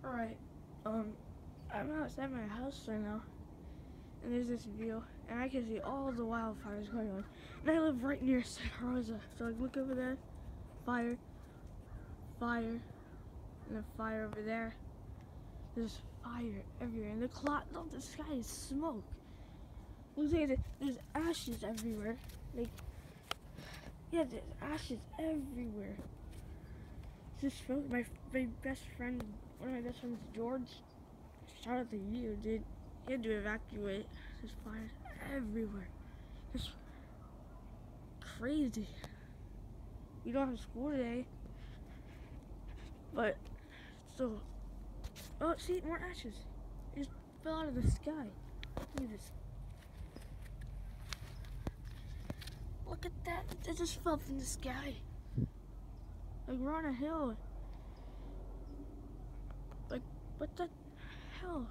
Alright, I'm outside my house right now, and there's this view, and I can see all the wildfires going on. And I live right near Santa Rosa, so like look over there, fire, fire, and then fire over there. There's fire everywhere, and the sky is smoke. Looks like there's ashes everywhere. Like, yeah, there's ashes everywhere. It's just smoke. My best friend, one of my best friends, George, shout out to you, dude. He had to evacuate. There's fires everywhere. It's crazy. We don't have school today, but still. Oh, see, more ashes. It just fell out of the sky. Look at this. Look at that. It just fell from the sky. Like, we're on a hill. Like, what the hell?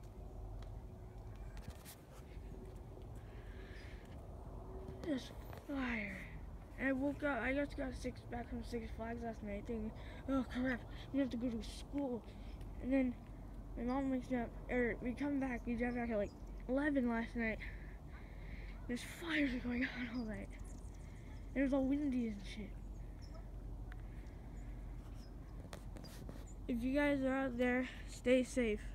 There's fire. And I woke up. I just got back from Six Flags last night thinking, oh crap, we have to go to school. And then my mom wakes me up, or we come back, we drive back at like 11 last night. There's fires going on all night. And it was all windy and shit. If you guys are out there, stay safe.